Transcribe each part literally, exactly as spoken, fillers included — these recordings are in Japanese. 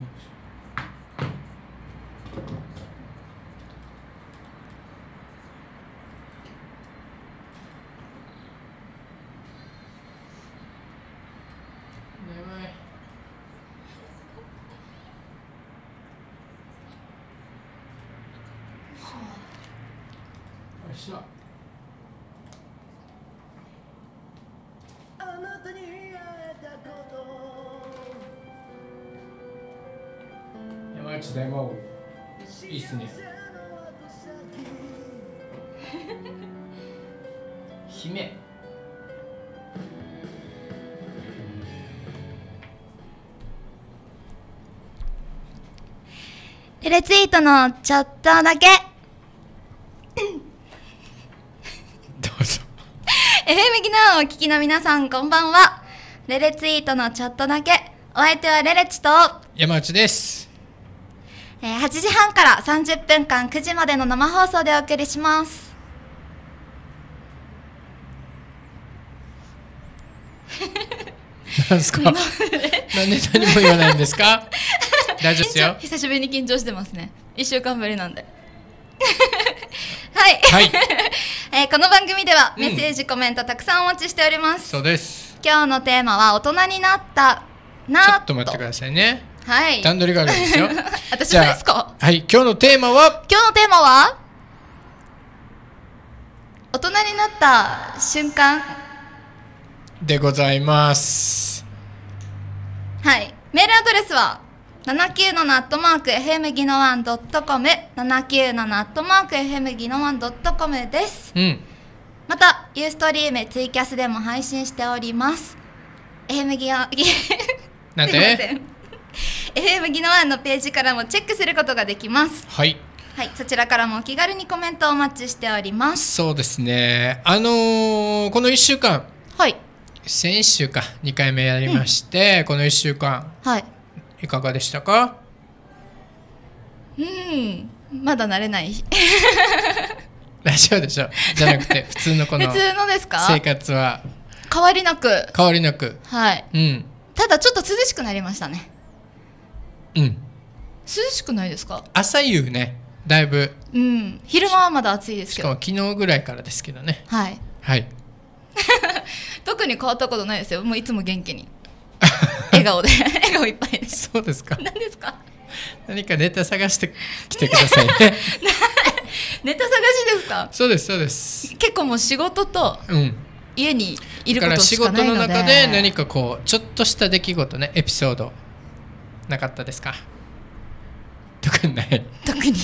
しょ。あなたに会えたこと山内大魔王いいっすね。姫テレツイートのちょっとだけどうぞ。 エフエム ギナーをお聞きの皆さんこんばんは。レレツイートのちょっとだけ、お相手はレレチと山内です。 えー、はちじはんからさんじゅっぷんかんくじまでの生放送でお送りします。 なんですか。なんで何も言わないんですか。大丈夫ですよ。 久しぶりに緊張してますね。いっしゅうかんぶりなんで。はい、 はいえー、この番組ではメッセージ、うん、コメントたくさんお待ちしております。 そうです。 今日のテーマは大人になったな。 ちょっと待ってくださいね。 はい、 段取りがあるんですよ。 私はですか。 はい、今日のテーマは今日のテーマは大人になった瞬間でございます。 はい、メールアドレスはななきゅうななアットマークエフエムギノワンドットコム ななきゅうななアットマークエフエムギノワンドットコム です、 うん、 またユーストリームツイキャスでも配信しております。 エフエム ギノなんでエフエム ギノワンのページからもチェックすることができます。 はい、 はい、そちらからもお気軽にコメントをお待ちしております。 そうですね。あのー、このいっしゅうかん、 はい、 先週かにかいめやりまして、うん、このいっしゅうかん、 はい、 いかがでしたか。 うん、まだ慣れない大丈夫でしょ。じゃなくて普通のこの普通のですか。 生活は変わりなく変わりなく、 はい、うん、ただちょっと涼しくなりましたね。 うん、 涼しくないですか。 朝夕ね、だいぶ、 うん、昼間はまだ暑いですけど、 しかも昨日ぐらいからですけどね。 はいはい特に変わったことないですよ。もういつも元気に笑顔で笑顔いっぱいです。 そうですか。 何ですか。 何かネタ探してきてくださいねネタ探しですか。 そうですそうです。 結構もう仕事と家にいることしかないので、 だから仕事の中で何かこうちょっとした出来事ね、エピソードなかったですか。特にない特に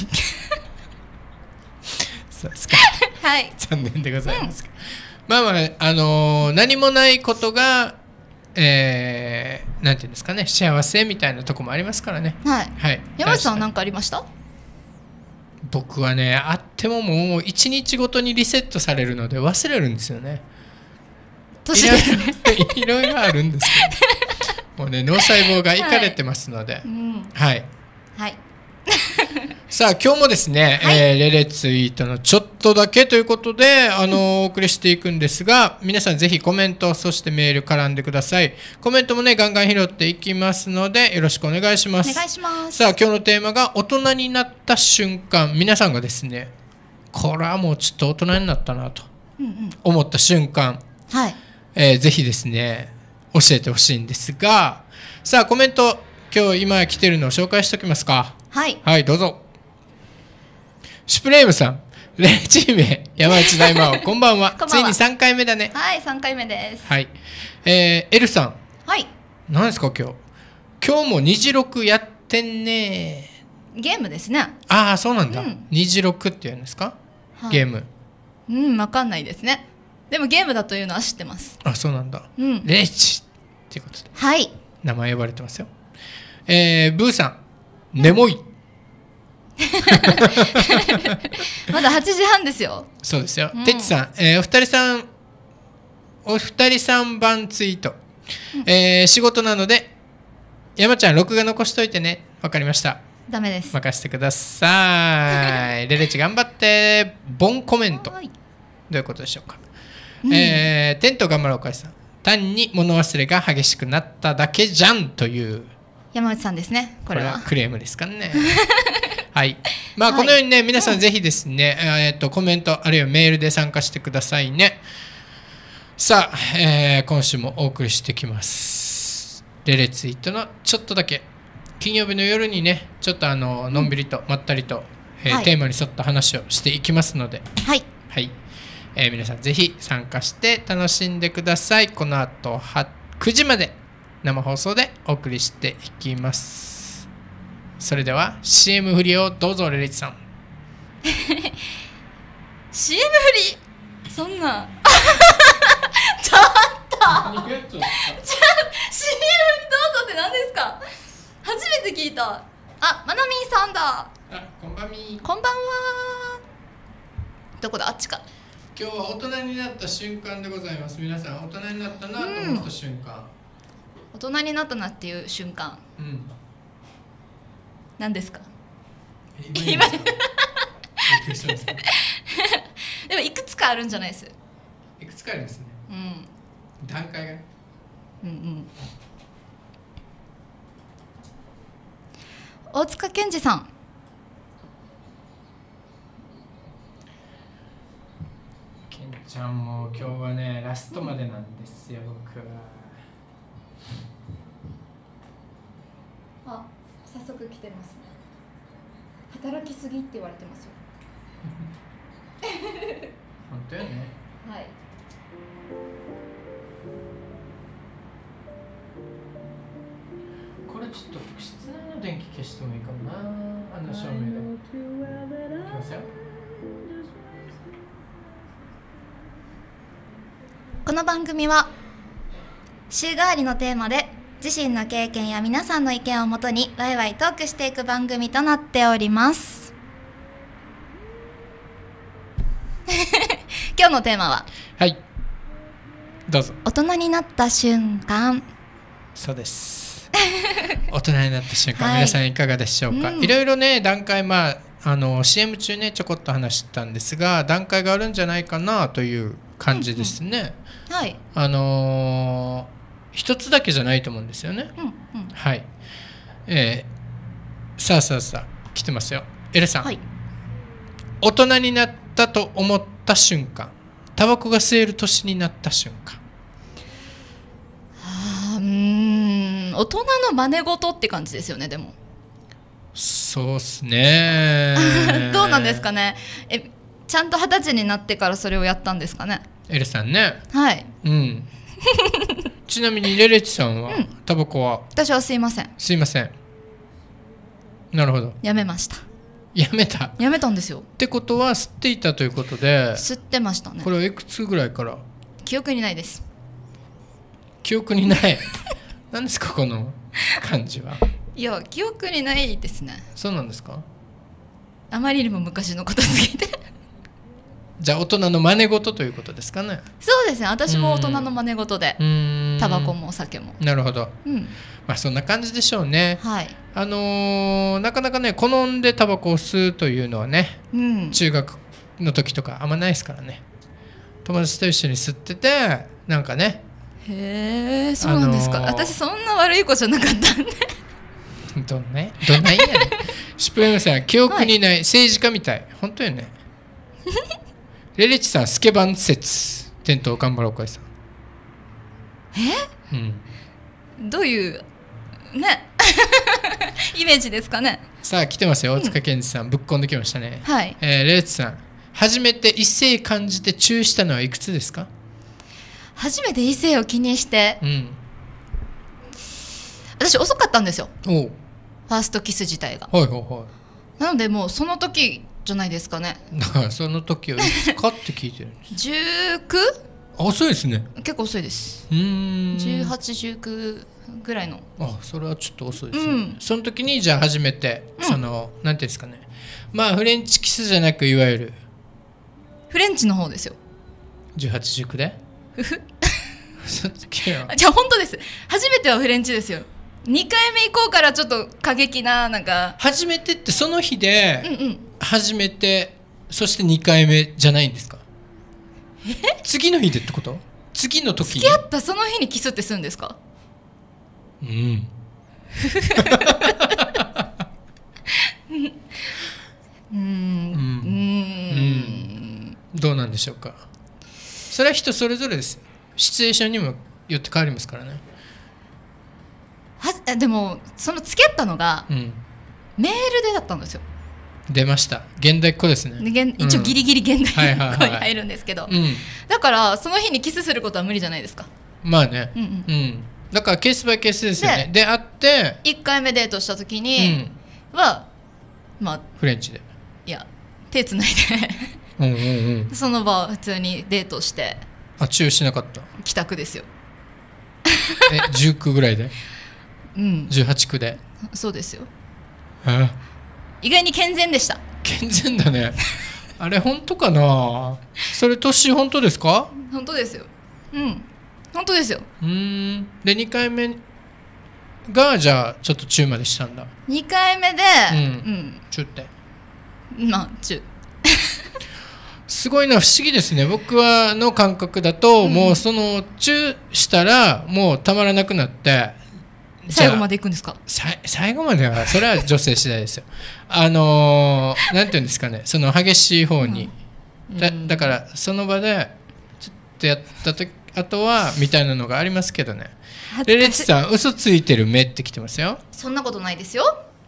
そうですかはい残念でございます、うん、まあまああのー、何もないことがえー、なんていうんですかね、幸せみたいなとこもありますからね。 はい、 はい、 山内さんは何かありました。 僕はね、あってももう一日ごとにリセットされるので忘れるんですよね。 年ですねいろいろあるんですけどもうね、脳細胞がいかれてますので、はい、うん、はい、はいさあ今日もですね、はい、えー、レレツイートのちょっとだけということで、あのー、お送りしていくんですが、皆さんぜひコメント、そしてメール絡んでください。コメントもねガンガン拾っていきますのでよろしくお願いします。 お願いします。 さあ今日のテーマが大人になった瞬間、皆さんがですね、これはもうちょっと大人になったなと思った瞬間、うんうん、はい、えー、ぜひですね教えてほしいんですが、さあコメント今日今来てるのを紹介しておきますか。 はい、 はい、どうぞ。シュプレームさん、レレチーメ山内大魔王こんばんはついにさんかいめだね。 はい、さんかいめです。 はい、えー、エルさん、 はい、 何ですか今日。今日も虹録やってんね。 ゲームですね。 ああそうなんだ、うん、虹録って言うんですか、はい、ゲーム。 うん、分かんないですね。でもゲームだというのは知ってます。 あ、そうなんだ、うん、レレチっていうことで、 はい、 名前呼ばれてますよ。えー、ブーさん、眠いまだはちじはんですよ。 そうですよ。てっちさん、えー、お二人さんお二人さんばんツイート、うん、えー、仕事なので山ちゃん録画残しといてね。わかりました。 ダメです。 任せてくださいレレチ頑張って。ボンコメント、どういうことでしょうか、うん、えー、テント頑張ろうかいさん、単に物忘れが激しくなっただけじゃんという山内さんですね。これは。 これはクレームですからね。はい。まあこのようにね、はい、皆さんぜひですね、うん、えっとコメントあるいはメールで参加してくださいね。さあ、えー、今週もお送りしてきます。レレツイートのちょっとだけ金曜日の夜にね、ちょっとあののんびりとまったりと、えーはい、テーマに沿った話をしていきますので、 はい。 はい。えー、皆さんぜひ参加して楽しんでください。この後はくじまで生放送でお送りしていきます。それでは シーエム 振りをどうぞ。レレチさん。 シーエム 振りそんなちょっとちょ シーエム 振りどうぞって何ですか。初めて聞いた。あ、まなみんさんだ。 あ、こんばんみ。 こんばんは。どこだ。あっちか。 今日は大人になった瞬間でございます。皆さん大人になったなと思った瞬間、 うん、大人になったなっていう瞬間、うん、何ですか。今でもいくつかあるんじゃないです。 いくつかありますね、うん、段階が。うんうん。 大塚健二さん。 じゃあもう今日はねラストまでなんですよ、僕は。 あ、早速来てますね。働きすぎって言われてますよ。 本当よね。 はい。 これちょっと室内の電気消してもいいかもな。あの照明で。いきますよ。 この番組は週替わりのテーマで自身の経験や皆さんの意見をもとにワイワイトークしていく番組となっております。今日のテーマは、 はい、どうぞ。 大人になった瞬間。 そうです。大人になった瞬間、はい、皆さんいかがでしょうか。うん、いろいろね段階、まああの シーエム 中ねちょこっと話したんですが、段階があるんじゃないかなという感じですね。うんうんはい、あのー、一つだけじゃないと思うんですよね。うんうん、はい、えー、さあさあさあ来てますよ。エレさん、はい、大人になったと思った瞬間、タバコが吸える年になった瞬間。 はあ、うーん、大人の真似事って感じですよね。でもそうっすね。 どうなんですかね。え、ちゃんと二十歳になってからそれをやったんですかね。 エレさんね。 はい。 うん。ちなみにレレチさんは、うん、タバコは。 私は吸いません。 吸いません。なるほど。 やめました。 やめた。 やめたんですよ。 ってことは吸っていたということで。 吸ってましたね。 これはいくつぐらいから。 記憶にないです。 記憶にない。何ですかこの感じは。 いや記憶にないですね。 そうなんですか。 あまりにも昔のことすぎて。 じゃあ大人の真似事ということですかね。 そうですね。私も大人の真似事で、タバコもお酒も。 なるほど。うん、まあそんな感じでしょうね。 はい。 あのー、なかなかね好んでタバコを吸うというのはね、うん、中学の時とかあんまないですからね。友達と一緒に吸っててなんかね。 へえ、そうなんですか。あのー、私そんな悪い子じゃなかったんで。 どんなどんなんやねん。シュプレムさん記憶にない、はい、政治家みたい。本当よね。レレチさんスケバン説店頭頑張ろうかいさん。 え、うん、どういうねイメージですかね。 さあ来てますよ。大塚健二さん、うん、ぶっこんできましたね。 はい、 えー、レレチさん初めて異性感じてチューしたのはいくつですか。 初めて異性を気にして、うん、私遅かったんですよ。おファーストキス自体が。 はいはいはい。 なのでもうその時じゃないですかね。 だからその時はいつかって聞いてるんです。 じゅうきゅう？ あ、遅いですね。 結構遅いです。うーん、じゅうはち、じゅうきゅうぐらいの。 あ、それはちょっと遅いですね。うん、その時にじゃあ初めて、うん、そのなんていうんですかね。まあフレンチキスじゃなくいわゆるフレンチの方ですよ。 じゅうはち、じゅうきゅうで。ふふ。 じゃあ本当です。初めてはフレンチですよ。にかいめ以降からちょっと過激ななんか。 初めてってその日で。うんうん。初めてそしてにかいめじゃないんですか。え次の日でってこと。次の時に付き合ったその日にキスってするんですか。 うんうん、うん、 どうなんでしょうか。それは人それぞれです。シチュエーションにもよって変わりますからね。 はでもその付き合ったのが、うん、メールでだったんですよ。 出ました。現代っ子ですね。 で一応ギリギリ現代っ子に入るんですけど、だからその日にキスすることは無理じゃないですか。 まあね、うんうんうん、だからケースバイケースですよね。で会っていっかいめデートした時には、うん、まあフレンチでいや手つないでうんうん、うん、その場普通にデートして、 あチューしなかった。 帰宅ですよ。 えじゅう区ぐらいで、 うん、 じゅうはち区で。 そうですよ。 え意外に健全でした。 健全だね。あれ本当かな。それ年本当ですか。 本当ですよ。うん本当ですよ。 うーんでにかいめがじゃあちょっとチューまでしたんだ。 にかいめで、 うんうん、チューってまあチューすごいな、不思議ですね。僕はの感覚だと、うん、もうそのチューしたらもうたまらなくなって最後まで行くんですか。 最後まではそれは女性次第ですよ。あのー、なんていうんですかね、その激しい方に、うん、だ, だからその場でちょっとやった時あとはみたいなのがありますけどね。レレチさん嘘ついてる目ってきてますよ。 そんなことないですよ。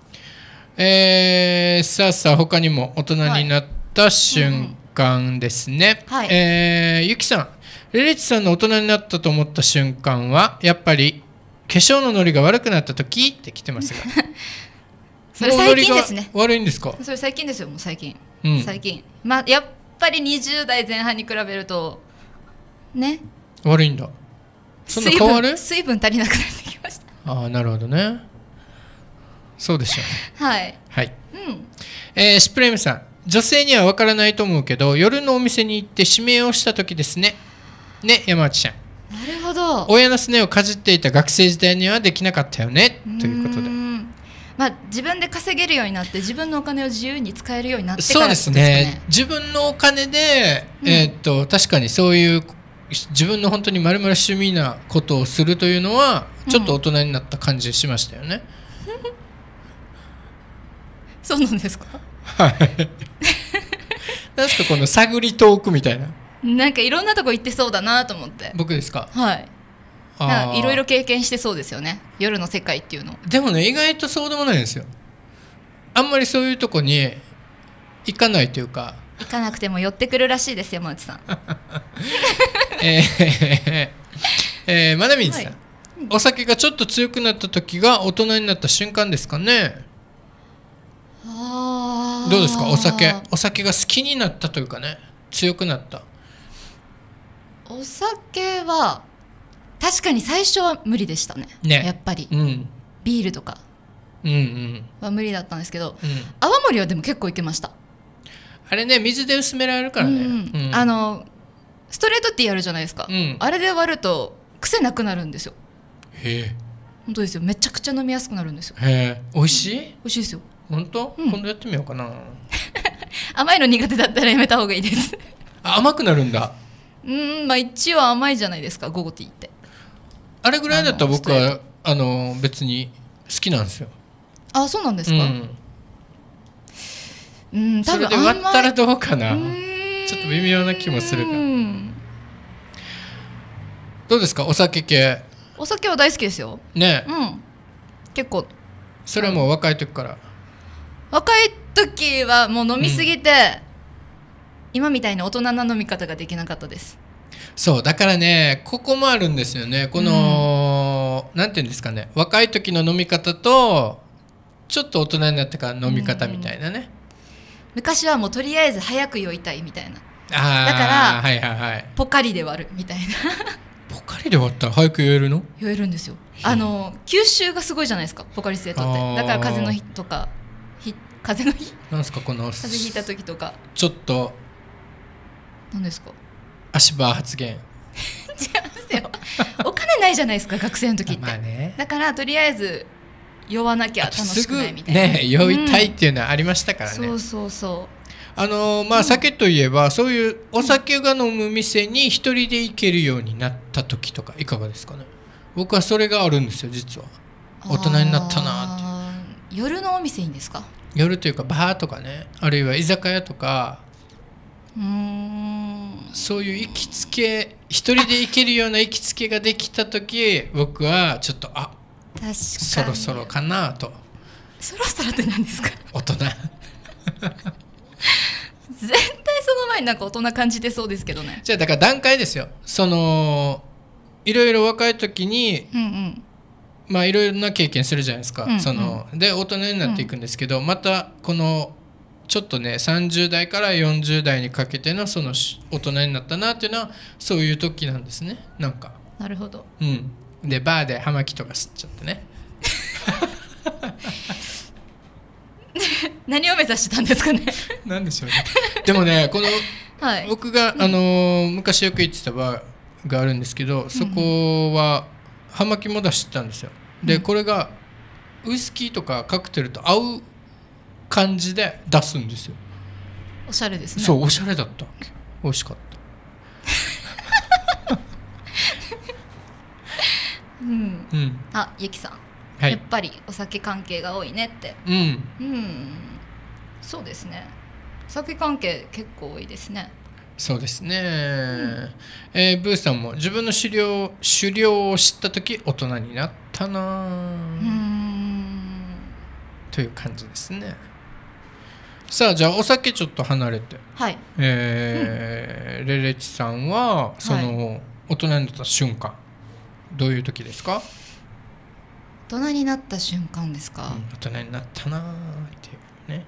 えー、さあさあ他にも大人になった瞬間ですね、はい、えー、ゆきさん、レレチさんの大人になったと思った瞬間はやっぱり化粧のノリが悪くなった時って来てますがそれ最近ですね。 悪いんですか。 それ最近ですよ。もう最近、うん、最近、まあ、やっぱりにじゅう代前半に比べるとね悪いんだ。そんな変わる？ 水分足りなくなってきました。 ああなるほどね。そうでしょうね。 はいはい、うんえー、シュプレームさん、女性には分からないと思うけど夜のお店に行って指名をした時ですね。ね山内ちゃん。 なるほど。 親のすねをかじっていた学生時代にはできなかったよねということで、 まあ、自分で稼げるようになって自分のお金を自由に使えるようになってからですかね。 そうですね。自分のお金で、うん、えー、っと確かにそういう自分の本当にまるまる趣味なことをするというのはちょっと大人になった感じしましたよね、うん、 そうなんですか。 はいなんですかこの探りトークみたいな。 なんかいろんなとこ行ってそうだなと思って。 僕ですか。 はいいろいろ経験してそうですよね、夜の世界っていうの。 でもね意外とそうでもないんですよ。あんまりそういうとこに行かないというか。 行かなくても寄ってくるらしいですよ山内さんえーえー、まなみんさん、はい、お酒がちょっと強くなった時が大人になった瞬間ですかね。 あどうですか。お酒お酒が好きになったというかね、強くなった。 お酒は確かに最初は無理でしたね、ねやっぱり、うん、ビールとかは無理だったんですけど、うんうん、泡盛はでも結構いけました。 あれね水で薄められるからね、うんうん、 あのストレートティーあるじゃないですか、うん、あれで割ると癖なくなるんですよ。 へえ本当ですよ。めちゃくちゃ飲みやすくなるんですよ。 へえ美味しい。 美味しいですよ。 本当、うん、今度やってみようかな甘いの苦手だったらやめた方がいいですあ甘くなるんだ。 うんまあ一応甘いじゃないですかゴーティーって。 あれぐらいだったら僕はあの別に好きなんですよ。 あそうなんですか。うんうん、多分それで割ったらどうかな。ちょっと微妙な気もするが。どうですかお酒系。 お酒は大好きですよね。 うん結構。 それはもう若い時から。 若い時はもう飲みすぎて、うん、今みたいに大人な飲み方ができなかったです。 そうだからねここもあるんですよね。この、うん、なんていうんですかね若い時の飲み方とちょっと大人になってから飲み方みたいなね、うん、 昔はもうとりあえず早く酔いたいみたいな。 あだから、 はいはいはい、 ポカリで割るみたいなポカリで割ったら早く酔えるの。 酔えるんですよ。あの吸収がすごいじゃないですかポカリスエットって。だから風邪の日とかひ風邪の日なんですかこの風邪ひいた時とかちょっと何ですか足場発言違いますよお金ないじゃないですか学生の時って、 まあね、 だからとりあえず酔わなきゃ楽しくないみたいな。 すぐね酔いたいっていうのはありましたからね、 うん、そうそうそうあのまあ酒といえば、うん、そういうお酒が飲む店に一人で行けるようになった時とかいかがですかね。僕はそれがあるんですよ実は。 大人になったなって。夜のお店いいんですか？ 夜というかバーとかね、あるいは居酒屋とか、 うーんそういう行きつけ、一人で行けるような行きつけができた時、僕はちょっとあ確かにそろそろかなと。 そろそろって何ですか？ 大人絶対その前になんか大人感じてそうですけどね。 じゃあだから段階ですよ。そのいろいろ若い時に、 うんうん、 まあいろいろな経験するじゃないですか、 うんうん、 そので大人になっていくんですけど、うん、またこのちょっとねさんじゅう代からよんじゅう代にかけてのその大人になったなっていうのはそういう時なんですね。なんかなるほど、 うん、でバーで葉巻とか吸っちゃってね何を目指してたんですかねなんでしょうね。でもねこの、はい、僕が、あのー、昔よく行ってたバーがあるんですけど、そこは葉巻も出してたんですよ。でこれがウイスキーとかカクテルと合う感じで出すんですよ。 おしゃれですね。 そうおしゃれだった。美味しかった。 うん。うん、あ、ゆきさん、はい、やっぱりお酒関係が多いねって。うん。うん。そうですね。お酒関係結構多いですね。 そうですね。うん、えー、ブーさんも自分の狩猟狩猟を知った時大人になったな。うん。という感じですね。さあじゃあお酒ちょっと離れて、 はい、 えーうん、レレチさんはその、はい、大人になった瞬間どういう時ですか？ 大人になった瞬間ですか？ うん、大人になったなっていうね。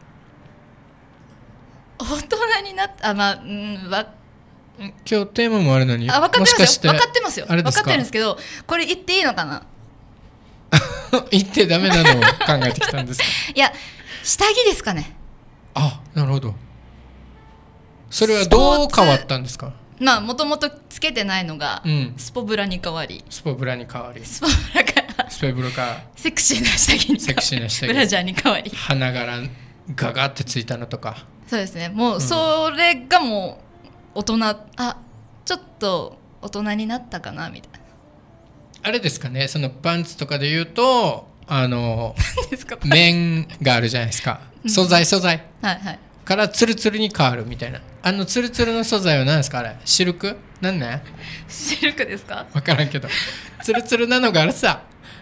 大人になったあまあうんわ今日テーマもあるのにあ分かってますよ分かってますよ分かってるんですけどこれ言っていいのかな言ってダメなのを考えてきたんですか？ いや下着ですかね。 あ、なるほど。それはどう変わったんですか？ まあもともとつけてないのが、うん、スポブラに変わりスポブラに変わりスポブラからスポブラからセクシーな下着にセクシーな下着ブラジャーに変わり花柄ガガってついたのとか。 そうですね。もうそれがもう大人、うん、あちょっと大人になったかなみたいな。 あれですかね、そのパンツとかで言うとあの面があるじゃないですか。素材素材、 はいはい、 からツルツルに変わるみたいな。あのツルツルの素材は何ですか？あれシルクなんね？ シルクですか？ 分からんけどツルツルなのがあるさ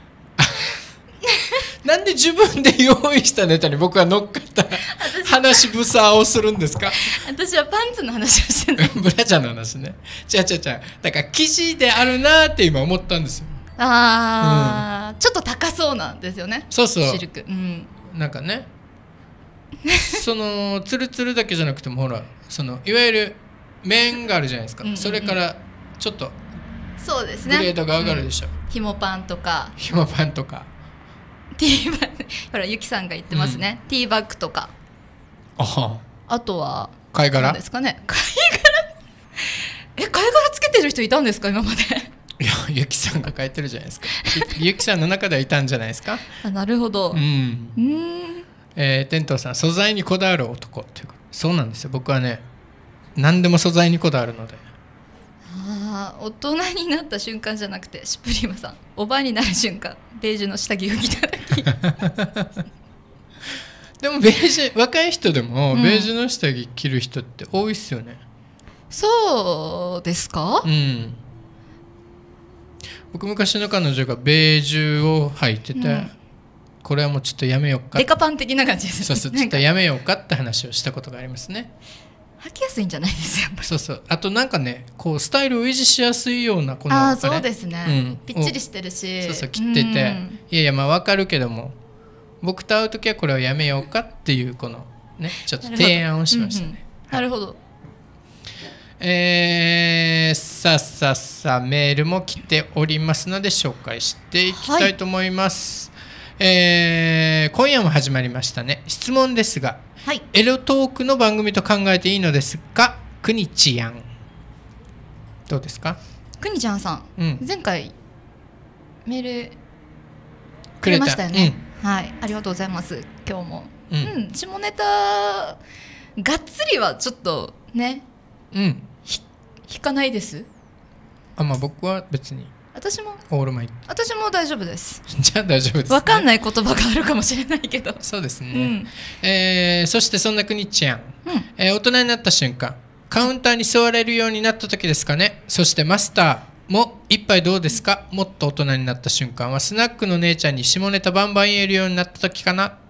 なんで自分で用意したネタに僕は乗っかった話ぶさをするんですか？ 私はパンツの話をしてるブラジャーの話ね。違う違う違う、だから生地であるなって今思ったんですよ。 ああ、うん、ちょっと高そうなんですよね。 そうそう、 シルク、うん、 なんかねそのツルツルだけじゃなくてもほらそのいわゆる面があるじゃないですか、うんうんうん、それからちょっとそうですね、 グレードが上がるでしょ、 うん、ひもパンとかひもパンとかティーバッグほらゆきさんが言ってますね、うん、ティーバッグとかあ, あとは貝殻何ですかね。貝殻え貝殻つけてる人いたんですか今まで。 いやゆきさんが書いてるじゃないですかゆきさんの中ではいたんじゃないですか。 あなるほど、うん、うんえー、天童さん素材にこだわる男っていうかそうなんですよ。僕はね何でも素材にこだわるので。 あ大人になった瞬間じゃなくてシュプリマさんおばあになる瞬間ベージュの下着を着た時でもベージュ若い人でもベージュの下着着る人って多いっすよね、うん、 そうですか。うん僕昔の彼女がベージュを履いてて、うん、これはもうちょっとやめようかデカパン的な感じですね。 そうそうちょっとやめようかって話をしたことがありますね。 履きやすいんじゃないですよ。 そうそうあとなんかねこうスタイルを維持しやすいようなこのああそうですね、うん、ぴっちりしてるしそうそう切ってて、うん、いやいやまあ分かるけども僕と会う時はこれをやめようかっていうこのねちょっと提案をしましたね。 なるほど、うんうん、 えー、さあさあさあメールも来ておりますので紹介していきたいと思います、はいえー、今夜も始まりましたね。質問ですが、はい、エロトークの番組と考えていいのですか？くにちやんどうですか？ くにちゃんさん、うん、前回メールくれましたよね、うん、はいありがとうございます。今日も、うんうん、下ネタがっつりはちょっとね、うん、引かないです。 あまあ僕は別に私もオールマイ私も大丈夫です。 じゃあ大丈夫です、ね、 分かんない言葉があるかもしれないけど。 そうですね、うん、えー、そしてそんなくにちゃん、うん、えー、大人になった瞬間カウンターに座れるようになった時ですかね。そしてマスターも一杯どうですか。もっと大人になった瞬間はスナックの姉ちゃんに下ネタバンバン言えるようになった時かな。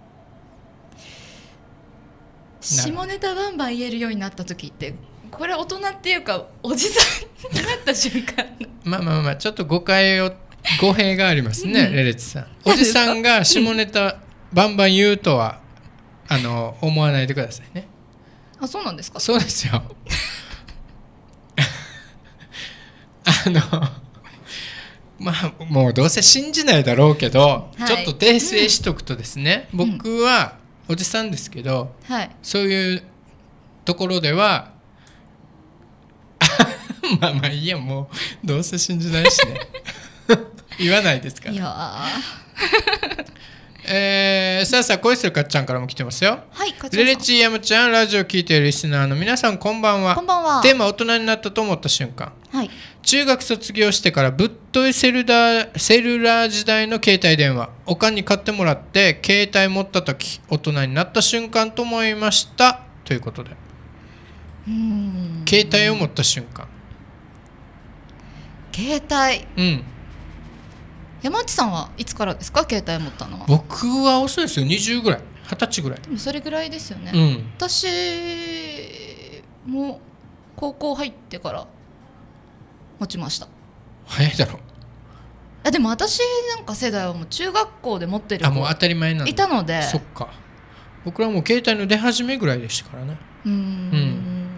下ネタバンバン言えるようになった時ってこれ大人っていうかおじさんになった瞬間まあまあまあちょっと誤解を語弊がありますね、うん、レレツさん。おじさんが下ネタバンバン言うとはあの思わないでくださいね。 あ、そうなんですか。 そうですよあのまあもうどうせ信じないだろうけど、はい、ちょっと訂正しとくとですね、うん、僕はおじさんですけど、はい、そういうところではまあまあいいや、もうどうせ信じないしね言わないですから。いやえー、さあさあ恋するかっちゃんからも来てますよ。 はい、 レレチーヤムちゃん、ラジオ聞いているリスナーの皆さんこんばんは。 こんばんは。 テーマ大人になったと思った瞬間、はい、中学卒業してからぶっといセルダーセルラー時代の携帯電話おかんに買ってもらって携帯持った時大人になった瞬間と思いましたということで、うーん、携帯を持った瞬間、 携帯、うん、山内さんはいつからですか、携帯持ったのは。 僕は遅いですよ、にじゅうぐらい、はたちぐらい。 でもそれぐらいですよね、うん、私も高校入ってから持ちました。 早いだろ。 あ、でも私なんか世代はもう中学校で持ってる子あもう当たり前なんだいたので。 そっか、僕らもう携帯の出始めぐらいでしたからね。うーん、うん、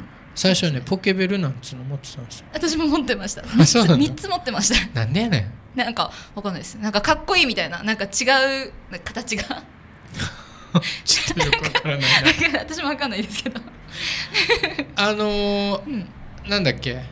最初はねポケベルなんつうの持ってたんですよ。 私も持ってました。 みっつ、みっつ持ってました。 なんでやねん。なんかわかんないです。なんかかっこいいみたいな、なんか違う形がちょっとよくわからないな私もわかんないですけどあのーうん、なんだっけ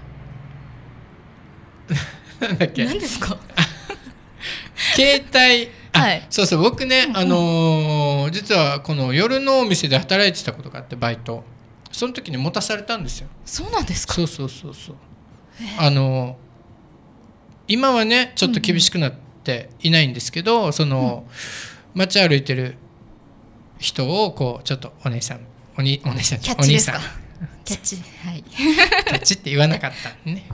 なんだっけ何ですか携帯あ、はい、そうそう僕ね、うんうん、あのー、実はこの夜のお店で働いてたことがあって、バイト、その時に持たされたんですよ。 そうなんですか。 そうそうそうそう、あのー、今はねちょっと厳しくなっていないんですけど、うんうん、その、うん、街歩いてる人をこうちょっとお姉さんおにお姉さんキャッチですか。キャッチ、はい、 キャッチって言わなかったね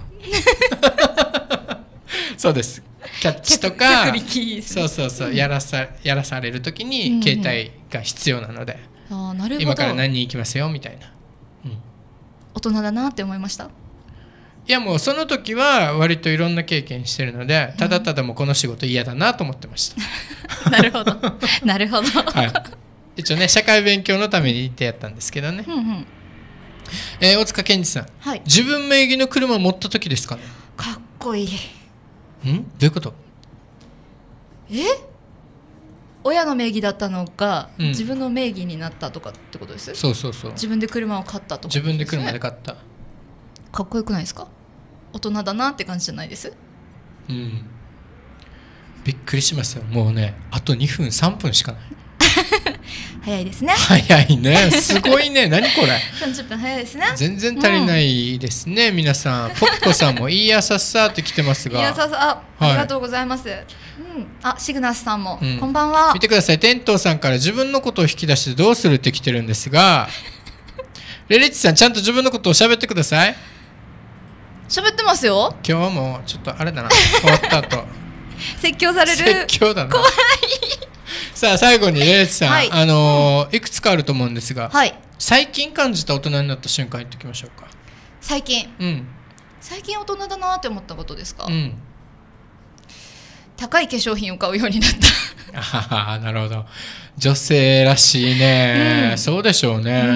そうです、キャッチとか、ね、そうそうそう、うん、やらさやらされる時に携帯が必要なので、うんうん、あ、なるほど、今から何人行きますよみたいな、うん、 大人だなって思いました。 いやもうその時は割といろんな経験してるので、ただただもうこの仕事嫌だなと思ってましたなるほどなるほど、 はい、一応ね社会勉強のために行ってやったんですけどね、うんうん、えー、大塚健二さん、はい、自分名義の車持った時ですかね。 かっこいい。 ん？どういうこと？ え？親の名義だったのが、うん、自分の名義になったとかってことです？ そうそうそう、 自分で車を買ったとか、ね、 自分で車で買った。 かっこよくないですか？大人だなって感じじゃないです？ うん、びっくりしますよ。もうねあとにふんさんぷんしかない早いですね。 早いね、すごいね何これさんじゅっぷん早いですね。 全然足りないですね、うん、皆さん。ポッコさんもいいやさっさって来てますが、 いいやさっさ、あ、はい、ありがとうございます、うん、あ、シグナスさんも、うん、こんばんは。 見てください、テントウさんから自分のことを引き出してどうするって来てるんですがレレッチさんちゃんと自分のことを喋ってください。 喋ってますよ。 今日もちょっとあれだな終わった後説教される。 説教だな。怖いさあ最後にレレッチさん、はい、あのー、いくつかあると思うんですが、はい、最近感じた大人になった瞬間言っておきましょうか。 最近、うん、最近大人だなって思ったことですか、うん、高い化粧品を買うようになったあ、なるほど、女性らしいね、うん、そうでしょうね、うん、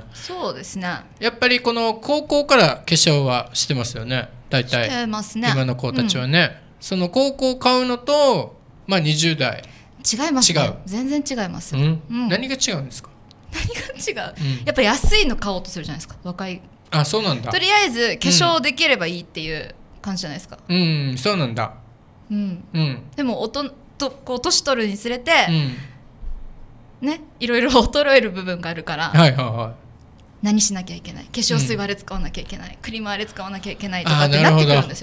そうですね。 やっぱりこの高校から化粧はしてますよね、大体してますね、 今の子たちはね、うん、その高校買うのと、まあ、にじゅう代違いますね。 違う、 全然違います、 うんうん、何が違うんですか？ 何が違う、うん、やっぱ安いの買おうとするじゃないですか、若い。 あ、そうなんだ。 とりあえず化粧できればいいっていう感じじゃないですか。 うん、うん、そうなんだ、 うんうん、でもおととこう年取るにつれて、うん、ね、いろいろ衰える部分があるから、はいはいはい、何しなきゃいけない、化粧水はあれ使わなきゃいけない、うん、クリームあれ使わなきゃいけないとかってなってくるんですよ。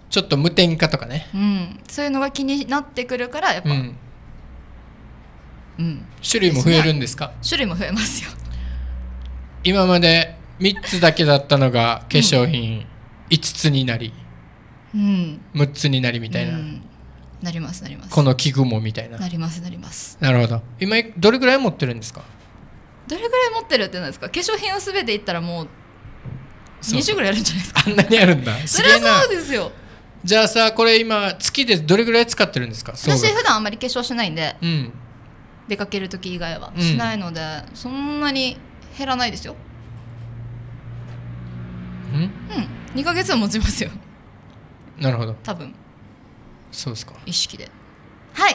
ちょっと無添加とかね、 うん、そういうのが気になってくるからやっぱ、うんうん、種類も増えるんですか？ 種類も増えますよ。 今までみっつだけだったのが化粧品いつつになり、うん、むっつになりみたいな、うん、 なりますなります。 この器具もみたいな。 なりますなります。 なるほど。今どれぐらい持ってるんですか？ どれぐらい持ってるってなんですか？化粧品をすべていったらもうにじゅうぐらいあるんじゃないですか？ あんなにあるんだ。 そりゃそうですよ。 じゃあさ、これ今月でどれぐらい使ってるんですか？ 私普段あんまり化粧しないんで、うん、出かける時以外はしないので、うん、そんなに減らないですよ。うん、うん、にかげつは持ちますよ。 なるほど。 多分そうですか。 意識で。はい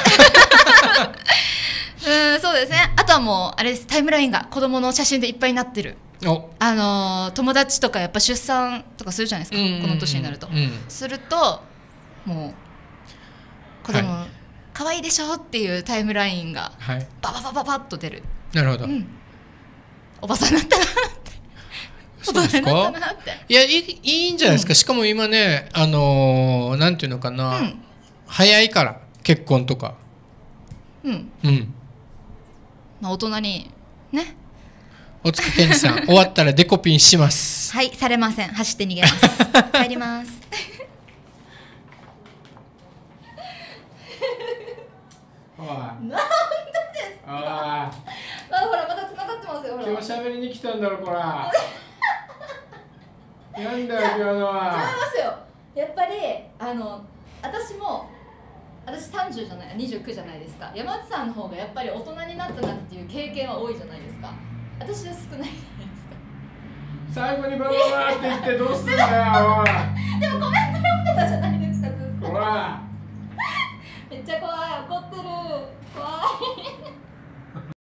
うん、そうですね。あとはもうあれです、タイムラインが子供の写真でいっぱいになってる。あのー、友達とかやっぱ出産とかするじゃないですか、うんうんうん、この年になると、うん、するともう子供、はい、可愛いでしょっていうタイムラインがバババババッと出る。 なるほど、 うん、おばさんになったなってそうですか？大人になったなって。いや、いい、いいんじゃないですか、うん、しかも今ね、あのー、なんていうのかな、うん、早いから結婚とかうんうん、 まあ、大人にね。 おつくけんじさん終わったらデコピンします。 はい、されません。走って逃げます。帰ります。 おい。 なんでですか。ああ、ほらまた繋がってますよ。ほら。 今日喋りに来たんだろこら。なんだよ今日のは。 違いますよ。やっぱりあの私も私さんじゅうじゃないにじゅうきゅうじゃないですか。山内さんの方がやっぱり大人になったなっていう経験は多いじゃないですか。私は少ないじゃないですか。 最後にバババーって言ってどうすんだよ。 でもコメント読んでたじゃないですか、ずっと。 ほら。 めっちゃ怖い、怒ってる。怖い。